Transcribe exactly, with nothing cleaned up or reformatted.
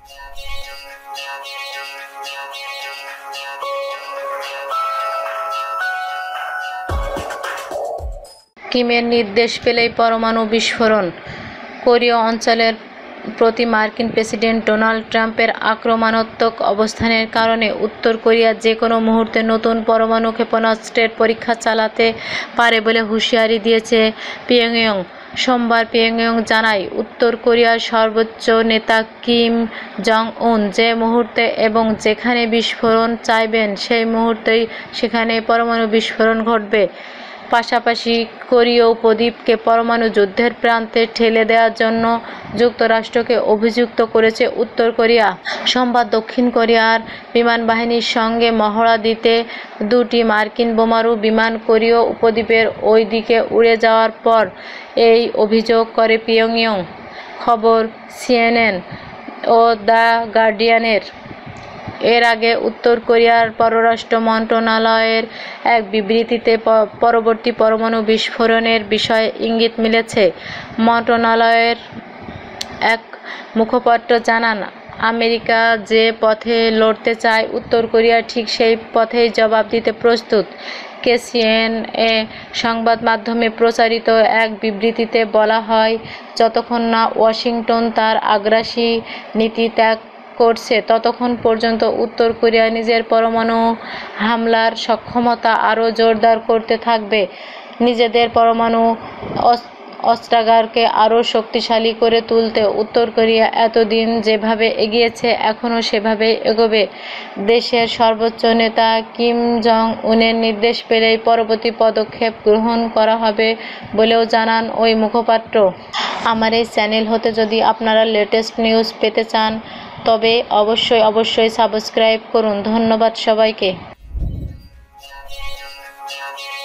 কিমের নির্দেশ পেলেই পরমাণু বিস্ফোরণ। কোরীয় অঞ্চলের প্রতি মার্কিন প্রেসিডেন্ট ডোনাল্ড ট্রাম্পের আক্রমণাত্মক অবস্থানের কারণে উত্তর কোরিয়া যে কোনো মুহূর্তে নতুন পরমাণু ক্ষেপণাস্ত্রের পরীক্ষা চালাতে পারে বলে হুঁশিয়ারি দিয়েছে পিয়ংইয়ং। সোমবার পিয়ংইয়ং জানায়, উত্তর কোরিয়ার সর্বোচ্চ নেতা কিম জং উন যে মুহূর্তে এবং যেখানে বিস্ফোরণ চাইবেন সেই মুহূর্তেই সেখানে পরমাণু বিস্ফোরণ ঘটবে। পাশাপাশি কোরীয় উপদ্বীপকে পরমাণু যুদ্ধের প্রান্তে ঠেলে দেওয়ার জন্য যুক্তরাষ্ট্রকে অভিযুক্ত করেছে উত্তর কোরিয়া। সোমবার দক্ষিণ কোরিয়ার বিমানবাহিনীর সঙ্গে মহড়া দিতে দুটি মার্কিন বোমারু বিমান কোরীয় উপদ্বীপের ওই দিকে উড়ে যাওয়ার পর এই অভিযোগ করে পিয়ংইয়ং। খবর সিএনএন ও দ্য গার্ডিয়ানের। এর আগে উত্তর কোরিয়ার পররাষ্ট্র মন্ত্রণালয়ের এক বিবৃতিতে পরবর্তী পরমাণু বিস্ফোরণের বিষয়ে ইঙ্গিত মিলেছে। মন্ত্রণালয়ের এক মুখপাত্র জানান, আমেরিকা যে পথে লড়তে চায় উত্তর কোরিয়া ঠিক সেই পথেই জবাব দিতে প্রস্তুত। কেসিএনএ সংবাদ মাধ্যমে প্রচারিত এক বিবৃতিতে বলা হয়, যতক্ষণ না ওয়াশিংটন তার আগ্রাসী নীতি ত্যাগ করছে ততক্ষণ পর্যন্ত উত্তর কোরিয়া নিজের পরমাণু হামলার সক্ষমতা আরও জোরদার করতে থাকবে। নিজেদের পরমাণু অস্ত্রাগারকে আরও শক্তিশালী করে তুলতে উত্তর কোরিয়া এতদিন যেভাবে এগিয়েছে এখনও সেভাবেই এগোবে। দেশের সর্বোচ্চ নেতা কিম জং উনের নির্দেশ পেলেই পরবর্তী পদক্ষেপ গ্রহণ করা হবে বলেও জানান ওই মুখপাত্র। আমার এই চ্যানেল হতে যদি আপনারা লেটেস্ট নিউজ পেতে চান তবে অবশ্যই অবশ্যই সাবস্ক্রাইব করুন। ধন্যবাদ সবাইকে।